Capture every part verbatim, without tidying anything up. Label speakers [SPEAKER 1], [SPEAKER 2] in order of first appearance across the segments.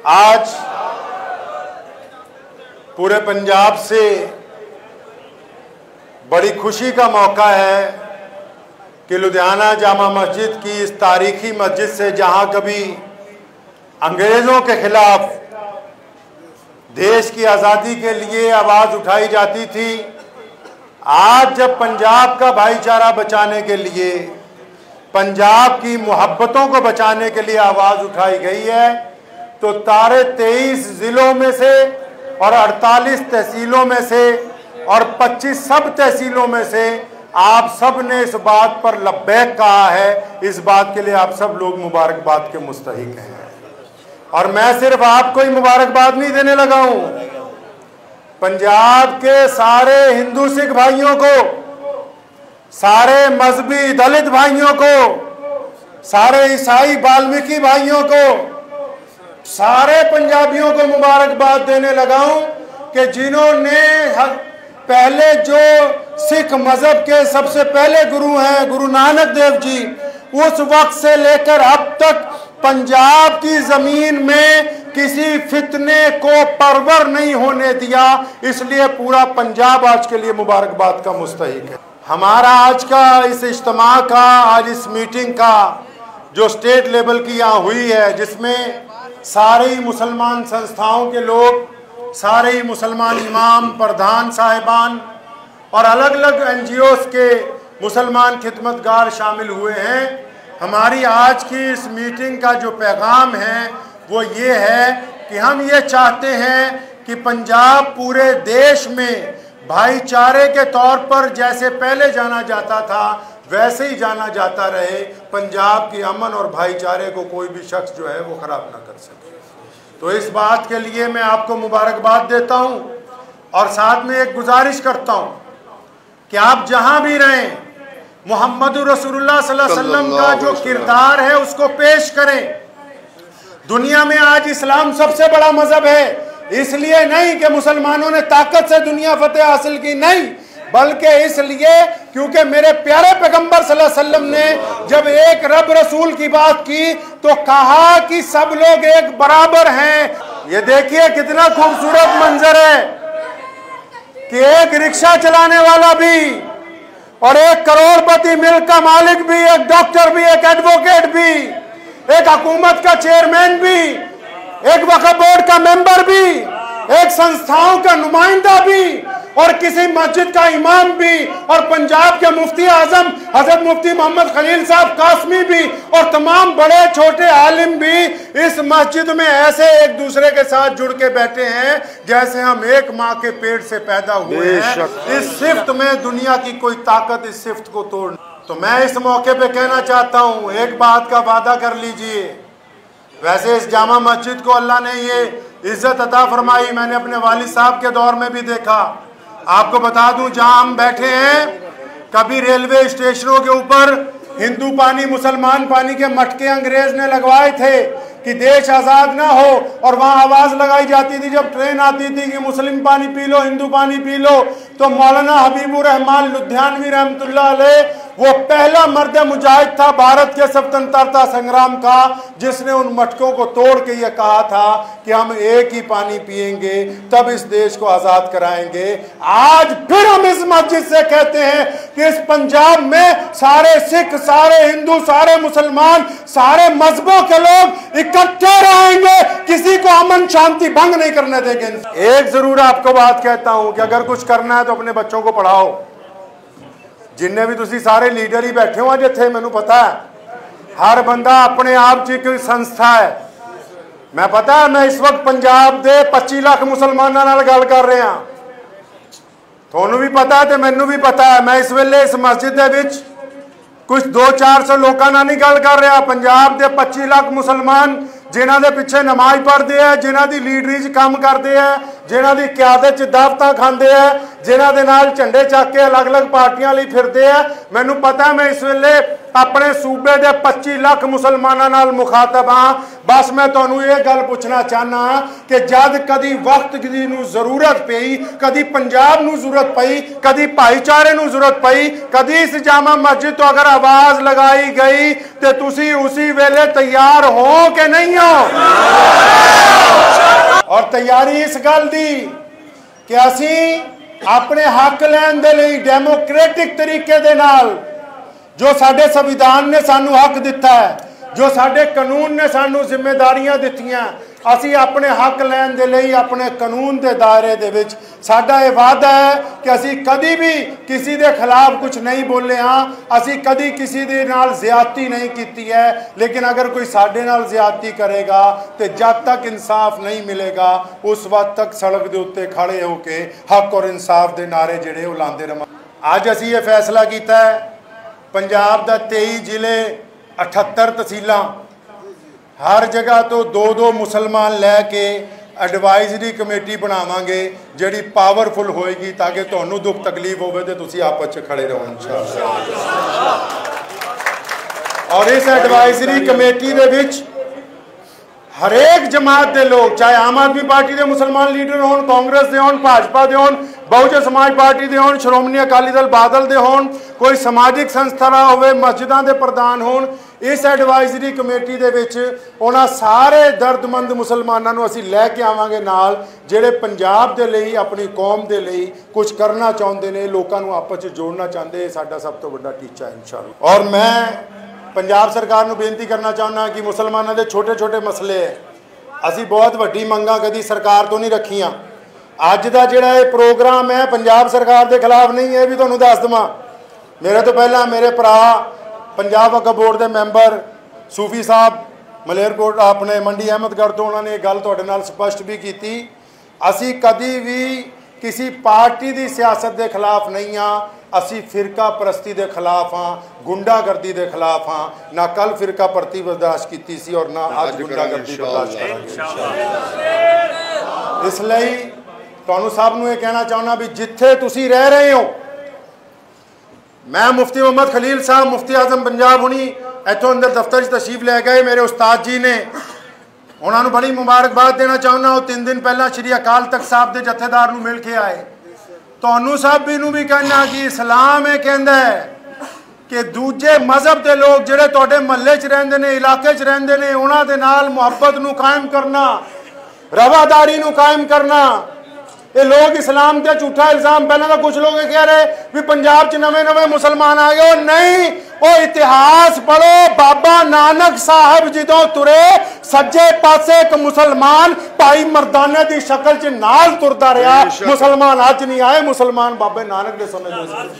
[SPEAKER 1] आज पूरे पंजाब से बड़ी खुशी का मौका है कि लुधियाना जामा मस्जिद की इस तारीखी मस्जिद से जहां कभी अंग्रेज़ों के खिलाफ देश की आज़ादी के लिए आवाज़ उठाई जाती थी, आज जब पंजाब का भाईचारा बचाने के लिए, पंजाब की मोहब्बतों को बचाने के लिए आवाज़ उठाई गई है, तो तारे तेईस ज़िलों में से और अड़तालीस तहसीलों में से और पच्चीस सब तहसीलों में से आप सब ने इस बात पर लब्बैक कहा है। इस बात के लिए आप सब लोग मुबारकबाद के मुस्तहिक हैं। और मैं सिर्फ आपको ही मुबारकबाद नहीं देने लगा हूं, पंजाब के सारे हिंदू सिख भाइयों को, सारे मजहबी दलित भाइयों को, सारे ईसाई वाल्मीकि भाइयों को, सारे पंजाबियों को मुबारकबाद देने लगा हूं कि जिन्होंने पहले जो सिख मजहब के सबसे पहले गुरु हैं गुरु नानक देव जी, उस वक्त से लेकर अब तक पंजाब की जमीन में किसी फितने को परवर नहीं होने दिया। इसलिए पूरा पंजाब आज के लिए मुबारकबाद का मुस्तहिक है। हमारा आज का इस इज्तिमा का, आज इस मीटिंग का जो स्टेट लेवल की यहाँ हुई है, जिसमें सारे ही मुसलमान संस्थाओं के लोग, सारे ही मुसलमान इमाम, प्रधान साहिबान और अलग अलग एन जी ओज़ के मुसलमान खिदमतगार शामिल हुए हैं। हमारी आज की इस मीटिंग का जो पैगाम है वो ये है कि हम ये चाहते हैं कि पंजाब पूरे देश में भाईचारे के तौर पर जैसे पहले जाना जाता था वैसे ही जाना जाता रहे। पंजाब की अमन और भाईचारे को कोई भी शख्स जो है वो ख़राब ना कर सके। तो इस बात के लिए मैं आपको मुबारकबाद देता हूं और साथ में एक गुजारिश करता हूं कि आप जहां भी रहें, मोहम्मद रसूलुल्लाह सल्लल्लाहु अलैहि वसल्लम का जो किरदार है उसको पेश करें। दुनिया में आज इस्लाम सबसे बड़ा मजहब है, इसलिए नहीं कि मुसलमानों ने ताकत से दुनिया फतेह हासिल की, नहीं, बल्कि इसलिए क्योंकि मेरे प्यारे पैगंबर सल्लल्लाहु अलैहि वसल्लम ने जब एक रब रसूल की बात की तो कहा कि सब लोग एक बराबर हैं। ये देखिए कितना खूबसूरत मंजर है कि एक रिक्शा चलाने वाला भी और एक करोड़पति मिल्क का मालिक भी, एक डॉक्टर भी, एक एडवोकेट भी, एक हुकूमत का चेयरमैन भी, एक वक्फ बोर्ड का मेंबर भी, एक संस्थाओं का नुमाइंदा भी और किसी मस्जिद का इमाम भी और पंजाब के मुफ्ती आजम हजरत मुफ्ती मोहम्मद खलील साहब कासमी भी और तमाम बड़े छोटे आलिम भी इस मस्जिद में ऐसे एक दूसरे के साथ जुड़ के बैठे हैं जैसे हम एक माँ के पेट से पैदा हुए हैं। इस सिफ्त में दुनिया की कोई ताकत इस सिफ्त को तोड़। तो मैं इस मौके पे कहना चाहता हूँ, एक बात का वादा कर लीजिए। वैसे इस जामा मस्जिद को अल्लाह ने ये इज्जत अता फरमाई, मैंने अपने वालिद साहब के दौर में भी देखा। आपको बता दूं, जहां हम बैठे हैं, कभी रेलवे स्टेशनों के ऊपर हिंदू पानी मुसलमान पानी के मटके अंग्रेज ने लगवाए थे कि देश आज़ाद ना हो, और वहां आवाज़ लगाई जाती थी जब ट्रेन आती थी कि मुस्लिम पानी पी लो, हिंदू पानी पी लो। तो मौलाना हबीबुर रहमान लुधियानवी रहमतुल्लाह अलैह वो पहला मर्द मुजाहिद था भारत के स्वतंत्रता संग्राम का, जिसने उन मटकों को तोड़ के ये कहा था कि हम एक ही पानी पिएंगे तब इस देश को आज़ाद कराएंगे। आज फिर हम इस मस्जिद से कहते हैं कि इस पंजाब में सारे सिख, सारे हिंदू, सारे मुसलमान, सारे मजहबों के लोग इकट्ठे रहेंगे, किसी को अमन शांति भंग नहीं करने देंगे। एक जरूर आपको बात कहता हूं कि अगर कुछ करना है तो अपने बच्चों को पढ़ाओ। जिन्ने भी तुसी सारे लीडर ही बैठे हो जिथे, मैनू पता है हर बंदा अपने आप च एक संस्था है। मैं पता है मैं इस वक्त पंजाब के पच्चीस लाख मुसलमानों नाल गल कर रहा, थोनू भी पता है तो मैनू भी पता है। मैं इस वेले इस मस्जिद दे विच कुछ दो चार सौ लोगों नाल नहीं गल कर रहा। पंजाब के पच्चीस लाख मुसलमान जिन्हों के पिछे नमाज पढ़ते हैं, जिन्हों की लीडरी च काम करते हैं, जिन्हों की क्यादत च दावतां खाते हैं, जिन्हों के नाल झंडे चक के अलग अलग पार्टियां लिए फिरते हैं। मैनू पता है मैं इस वेले अपने सूबे के पच्चीस लाख मुसलमानों नाल मुखातब हाँ। बस मैं तुहानू ये गल पूछना चाहना कि जद कदी वक्त की नू जरूरत पई, कदी पंजाब नू जरूरत पई, कदी भाईचारे नू जरूरत पई, कदी इस जामा मस्जिद तो अगर आवाज लगाई गई तो तुसी उसी वेले तैयार हो कि नहीं हो? और तैयारी इस गल दी कि असी अपने हक लैन दे लई डेमोक्रेटिक तरीके दे नाल जो साडे संविधान ने सानू हक दिता है, जो साडे कानून ने सानू जिम्मेदारियां दित्तियां, असी अपने हक लैन दे लई अपने कानून के दायरे दे विच साडा ये वादा है कि असी कभी भी किसी के खिलाफ कुछ नहीं बोले हाँ, असी कभी किसी दे नाल ज्यादती नहीं की है। लेकिन अगर कोई साडे नाल ज्यादती करेगा तो जब तक इंसाफ नहीं मिलेगा उस वक्त तक सड़क के उत्ते खड़े होके हक और इंसाफ के नारे जिहड़े वो लांदे रहांगे। अज असी ये फैसला किया है, पंजाब दा तेईस जिले अठहत्तर तहसीलां हर जगह तो दो दो मुसलमान लैके एडवाइजरी कमेटी बनावांगे जिहड़ी पावरफुल होएगी ताकि तुहानू दुख तकलीफ होवे ते तुसीं आपस च खड़े रहो इंशाअल्लाह। और इस एडवाइजरी कमेटी दे विच हरेक जमात के लोग, चाहे आम आदमी पार्टी के मुसलमान लीडर होन, कांग्रेस के होन, भाजपा के होन, बहुजन समाज पार्टी के होन, श्रोमणी अकाली दल बादल के होन, कोई समाजिक संस्था होवे, मस्जिदां दे प्रधान होन, इस एडवाइजरी कमेटी दे विच उन्हां सारे दर्दमंद मुसलमानां नूं असीं लै के आवांगे नाल जिहड़े पंजाब दे लई अपनी कौम दे लई कुछ करना चाहुंदे ने, लोकां नूं आपस च जोड़ना चाहुंदे। साडा सब तो वड्डा टीचा है इंशाअल्लाह। और मैं पंजाब सरकार नूं बेनती करना चाहुंदा कि मुसलमानों के छोटे छोटे मसले है, असी बहुत वड्डी मंगां कदी सरकार तो नहीं रखियां। अज दा जिहड़ा ये प्रोग्राम है पंजाब सरकार के खिलाफ नहीं है, भी तुहानूं दस देवां। मेरे तो पहला मेरे भरा पंजाब वक्फ बोर्ड के मैंबर सूफी साहब मलेरकोट अपने मंडी अहमदगढ़ तो उन्होंने गल तुहाडे नाल स्पष्ट भी की, असी कदी भी किसी पार्टी की सियासत के खिलाफ नहीं हाँ, असी फिरका परस्ती के खिलाफ हाँ, गुंडागर्दी के खिलाफ हाँ। ना कल फिरका परस्ती बर्दाश्त की सी और ना अज गुंडागर्दी बर्दाश्त करेंगे। इसलिए तुहानू सब नूं ये कहना चाहना भी जिथे तुसी रह रहे हो, मैं मुफ्ती मोहम्मद खलील साहब मुफ्ती आजम पंजाब हुणी इतों अंदर दफ्तर तशरीफ लै गए, मेरे उस्ताद जी ने उन्होंने बड़ी मुबारकबाद देना चाहना। वो तीन दिन पहला श्री अकाल तख्त साहब के जथेदार नूं मिल के आए। तुहानू सब भी नूं भी कहना कि इस्लाम ये कहता है कि दूजे मजहब के लोग जिहड़े तुहाडे महल्ले च रहिंदे ने, इलाके च रहिंदे ने, उन्हां दे नाल मुहब्बत नूं कायम करना, रवादारी नूं कायम करना। ये लोग इस्लाम से झूठा इल्जाम, पहले तो कुछ लोग कह रहे भी पंजाब च नवे नवे मुसलमान आ गए, नहीं, वो इतिहास पढ़ो। बाबा नानक साहब जदों तुरे सज्जे पासे एक मुसलमान भाई मर्दाने की शक्ल च नाल तुरदा रहा, मुसलमान अज नहीं आए, मुसलमान बाबे नानक के समय।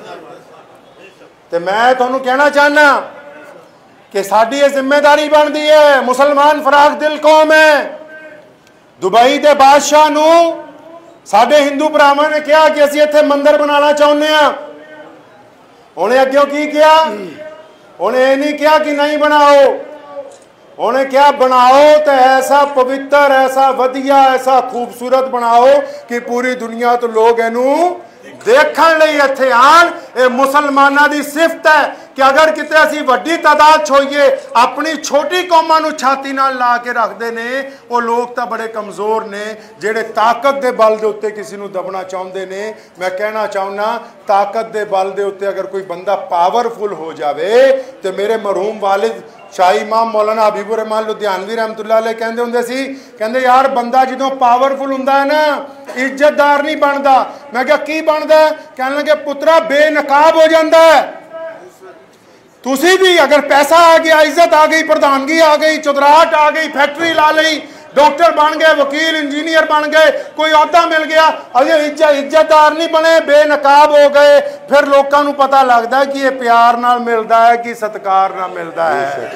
[SPEAKER 1] तो मैं तुहानू कहना चाहना कि साडी ये जिम्मेदारी बनती है, मुसलमान फराख दिल कौम है। दुबई के बादशाह नूं साडे हिंदू भरावां ने कहा कि असीं इत्थे मंदिर बनाना चाहुंदे हां, उन्हें अग्गों की किया, उन्हें ये नहीं कहा कि नहीं बनाओ, उन्हें क्या बनाओ तो ऐसा पवित्र, ऐसा वधिया, ऐसा खूबसूरत बनाओ कि पूरी दुनिया तो लोग इनू देखण लई इत्थे आण। ये मुसलमानां दी सिफत है कि अगर किते असीं वड्डी तादाद छोईए अपनी छोटी कौमां नूं छाती नाल ला के रखदे ने, वो लोग तो बड़े कमज़ोर ने जिहड़े ताकत दे बल दे उत्ते किसी नूं दबना चाहुंदे ने। मैं कहना चाहुंदा ताकत दे बल दे उत्ते अगर कोई बंदा पावरफुल हो जाए तो मेरे मरहूम वालिद शाही इमाम मौलाना हबीबुर रहमान लुधियानवी रहमतुल्लाह अलैह कहंदे हुंदे सी, कहंदे यार बंदा जदों पावरफुल हुंदा है ना इज्जतदार नहीं बनता। मैं क्या की बनता? कहने लगे पुत्रा बेनकाब हो जाता है। तुसी भी अगर पैसा आ गया, इज्जत आ गई, प्रधानगी आ गई, चुदराहट आ गई, फैक्ट्री ला ली, डॉक्टर बन गए, वकील इंजीनियर बन गए, कोई अहदा मिल गया, अजे इज्जत इज्जतदार नहीं बने, बेनकाब हो गए, फिर लोगों को पता लगता है कि ये प्यार नाल मिलता है कि सत्कार नाल मिलता है।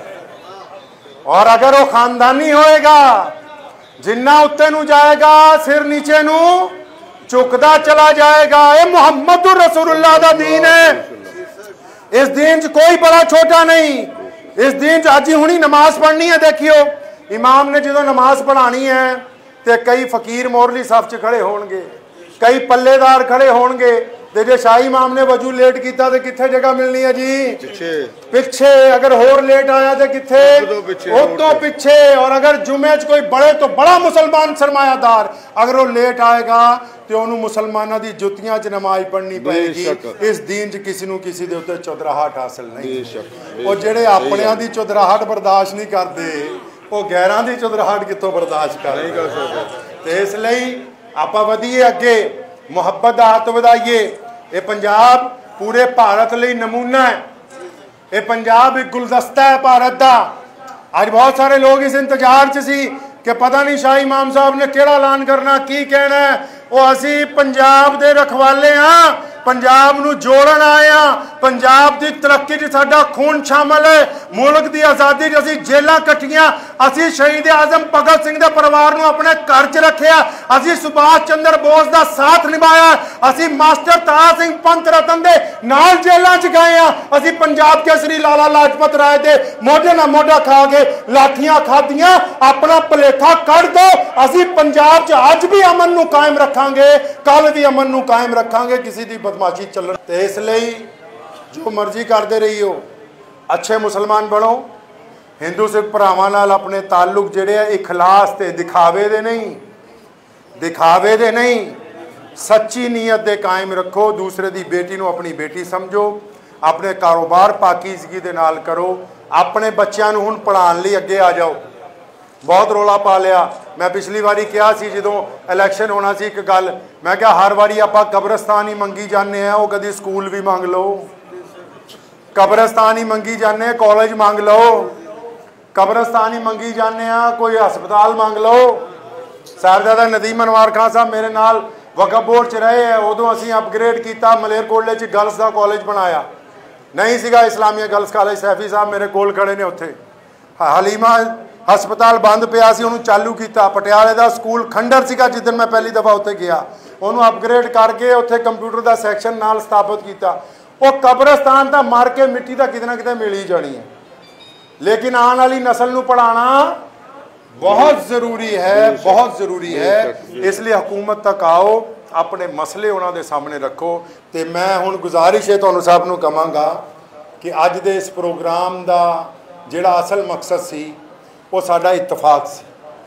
[SPEAKER 1] और अगर वो खानदानी होएगा, जिन्ना उत्ते नू जाएगा सिर नीचे नू झुकदा चला जाएगा। ये मुहम्मदुर रसूलुल्लाह दा दीन है। इस दीन च कोई बड़ा छोटा नहीं। इस दीन च अज हुणी नमाज पढ़नी है, देखियो इमाम ने जो नमाज पढ़ानी है तो कई फकीर मोरली सफ च खड़े होणगे, कई पल्लेदार खड़े होणगे, ते जे शाही इमाम ने वजू लेट किया तो कित्थे जगह मिलनी है जी? पिछे पिछे। अगर होर लेट आया तो कित्थे? उतो पिछे। और अगर जुमे च कोई बड़े तो बड़ा मुसलमान सरमायादार अगर वो लेट आएगा तो उन्होंने मुसलमानों की जुतियां च नमाज पढ़नी पड़ेगी। इस दीन च किसी नूं किसी दे उत्ते चौधराहट हासिल नहीं। वो जेड़े अपनियां दी चौधराहट बर्दाश्त नहीं करते, वो गैरां दी चौधराहट कितों बर्दाश्त कर? ਤੇ ਇਸ ਲਈ ਆਪਾਂ ਵਧੀਏ ਅੱਗੇ, ਮੁਹੱਬਤ ਦਾ ਹੱਥ ਵਧਾਈਏ। ਇਹ ਪੰਜਾਬ ਪੂਰੇ ਭਾਰਤ ਲਈ ਨਮੂਨਾ ਹੈ। ਇਹ ਪੰਜਾਬ ਇੱਕ ਗੁਲਦਸਤਾ ਹੈ ਭਾਰਤ ਦਾ। ਅੱਜ ਬਹੁਤ ਸਾਰੇ ਲੋग ਇਸ ਇੰਤਜ਼ਾਰ 'ਚ ਸੀ कि पता नहीं शाह इमाम साहब ने केड़ा ऐलान करना, की कहना है। वो असी पंजाब दे रखवाले हाँ, पंजाब नूं जोड़न आए हाँ। पंजाब की तरक्की च साडा खून शामिल है। मुल्क की आज़ादी च असी जेलां कट्टियां, असी शहीद आजम भगत सिंह दे परिवार नूं अपने घर च रखिया, असी सुभाष चंद्र बोस का साथ निभाया, असी मास्टर तारा सिंह पंत रतन दे नाल जेलां च गए हाँ। असी पंजाब केसरी लाला लाजपत राय दे मोढे नाल मोढा खा के लाठियां खादियां। अपना भलेखा कढ़ दो, असी पंजाब च अज भी अमन नूं कायम रखांगे, कल भी अमन नूं कायम रखांगे। किसी की बदमाशी चलन ते इसलिए जो मर्जी करते रहियो, अच्छे मुसलमान बनो। हिंदू सिख भरावां नाल अपने ताल्लुक जिहड़े इखलास ते दिखावे दे नहीं, दिखावे दे नहीं, सच्ची नीयत दे कायम रखो। दूसरे दी बेटी नूं अपनी बेटी समझो, अपने कारोबार पाकीज़गी दे नाल करो। अपने बच्चों नूं हुण पढ़ाउण लई अगे आ जाओ। बहुत रौला पा लिया। मैं पिछली बारी कहा सी जदों इलैक्शन होना सी, एक गल मैं क्या हर बारी आपां कब्रस्तान ही मंगी जाने हैं। वो कदी स्कूल भी मंग लो, कब्रस्तान ही मंगी जाने, कॉलेज मंग लो, कब्रस्तान ही मंगी जाने, कोई हस्पताल मंग लो। साहिबजादा नदीम अनवार खान साहब मेरे नाल वक्फ बोर्ड च रहे हैं, उदों असीं अपग्रेड किया, मलेरकोटले च गर्ल्स का कॉलेज बनाया। नहीं सीगा इस्लामिया गर्ल्स कॉलेज, सैफी साहब मेरे कोल खड़े ने उत्थे। हलीमा हस्पताल बंद पिया सी, उन्होंने चालू किया। पटियाले का स्कूल खंडर सीगा, जिस दिन मैं पहली दफ़ा उत्थे गया, उन्होंने अपग्रेड करके उत्थे कंप्यूटर का सैक्शन नाल स्थापित किया। वो कब्रस्तान तो मर के मिट्टी का कितना कितने मिल ही जानी है, लेकिन आने वाली नस्ल नूं पढ़ाना बहुत ज़रूरी है, बहुत ज़रूरी है। इसलिए हुकूमत तक आओ, अपने मसले उन्होंने सामने रखो। तो मैं हुण गुजारिश है तुहानूं साहब नूं कहांगा कि अज दे इस प्रोग्राम का जिहड़ा असल मकसद सी वो साडा इतफाक सी।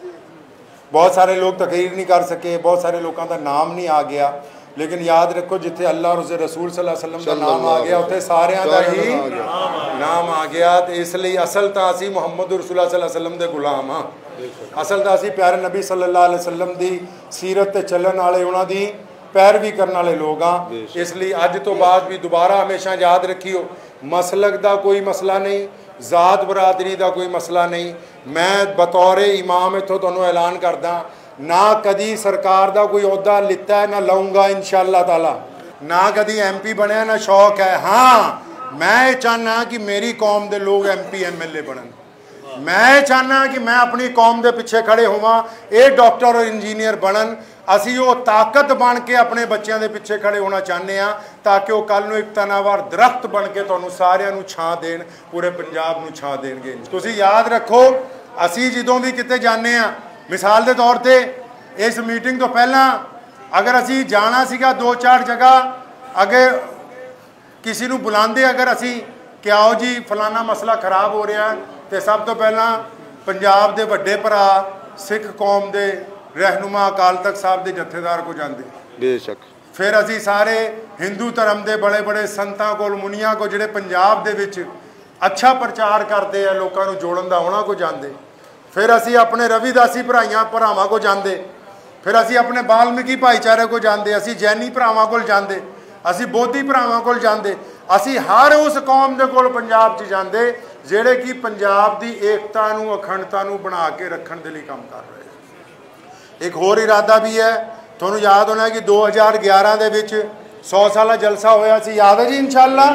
[SPEAKER 1] बहुत सारे लोग तकरीर नहीं कर सके, बहुत सारे लोगों का नाम नहीं आ गया, लेकिन याद रखो जिथे अल्लाह और उसके रसूल सल्लल्लाहु अलैहि वसल्लम का नाम आ गया उत्थे सारियां दा ही नाम आ गया। तो इसलिए असल तो असी मुहम्मद रसूलुल्लाह सल्लल्लाहु अलैहि वसल्लम के गुलाम हाँ। असल तो असी प्यारे नबी सल्लल्लाहु अलैहि वसल्लम की सीरत ते चलन वाले, उन्हां दी पैरवी करने वाले लोग हाँ। इसलिए अज तो बाद भी दोबारा हमेशा याद रखियो, मसलक का कोई मसला नहीं, जात बरादरी का कोई मसला नहीं। मैं बतौर इमाम इत्थों तुहानूं ऐलान करदा, ना कदी सरकार का कोई अहुदा लिता है, ना लाऊंगा इंशाअल्लाह ताला, ना कदी एम पी बनया, ना शौक है। हाँ, मैं चाहना कि मेरी कौम के लोग M P M L A बनन। मैं चाहना कि मैं अपनी कौम के पिछे खड़े होवां, ये डॉक्टर और इंजीनियर बनन। असी वो ताकत बन के अपने बच्चों के पिछे खड़े होना चाहते हैं, ताकि वो कल एक तनावार दरख्त बन के तुहानूं सारिਆਂ ਨੂੰ छां देन, पूरे पंजाब ਨੂੰ छां देणगे। तुसीं याद रखो, असी जदों भी किते जाने आ, मिसाल के तौर पर इस मीटिंग तो पहला अगर असी जाना सीगा दो चार जगह, अगर किसी नूं बुलांदे, अगर असी कि आओ जी फलाना मसला खराब हो रहा है, तो सब तो पहला पंजाब के वड्डे भरा सिख कौम के रहनुमा अकाल तख्त साहब के जत्थेदार को जाते, बेशक। फिर असी सारे हिंदू धर्म के बड़े बड़े संतां को, मुनियां को, जिहड़े पंजाब दे विच अच्छा प्रचार करते हैं, लोगों को जोड़न दा, उन्हां को जाते। फिर असी अपने रविदासी भराइयां भरावां को जाते। फिर असी अपने बाल्मीकी भाईचारे को जाते, असी जैनी भरावां को जाते, असी बोधी भरावां को जाते। असी हर उस कौम के कोल पंजाब च जाते जिहड़े कि पंजाब की एकता नूं, अखंडता नूं बना के रखण दे लई काम कर रहे हैं। एक होर इरादा भी है, तुहानूं याद होना है कि दो हज़ार ग्यारह दे विच सौ साला जलसा होया सी, याद है जी इंशाअल्लाह।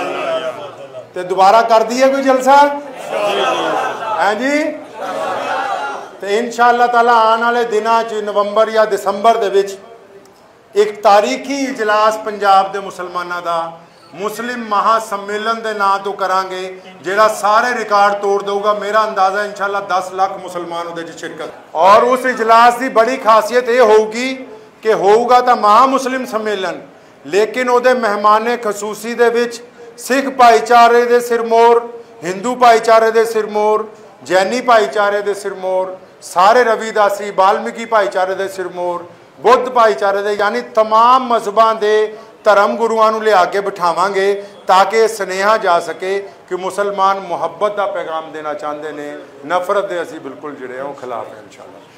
[SPEAKER 1] तो दोबारा कर दीए कोई जलसा है जी, तो इंशाअल्लाह ताला आने वाले दिनों च नवंबर या दिसंबर दे विच एक तारीखी इजलास पंजाब के मुसलमानों का मुस्लिम महासम्मेलन के नाम तो करांगे, जिहड़ा सारे रिकॉर्ड तोड़ देगा। मेरा अंदाज़ा इंशाअल्लाह दस लाख मुसलमान उहदे च शिरकत। और उस इजलास की बड़ी खासियत ये होगी कि होगा तो महा मुस्लिम सम्मेलन, लेकिन उहदे मेहमाने खसूसी दे विच सिख भाईचारे दे सिरमौर, हिंदू भाईचारे दे सिरमौर, जैनी भाईचारे दे सिरमौर, सारे रविदासी बाल्मीकी भाईचारे दे सिरमौर, बुद्ध भाईचारे दे, यानी तमाम मजहबां दे धर्म गुरुआं नूं लिया के बिठावांगे, ताकि सुनेहा जा सके कि मुसलमान मुहब्बत का पैगाम देना चाहते हैं, नफरत दे असी बिल्कुल जिहड़े आ खिलाफ है इंशाअल्लाह।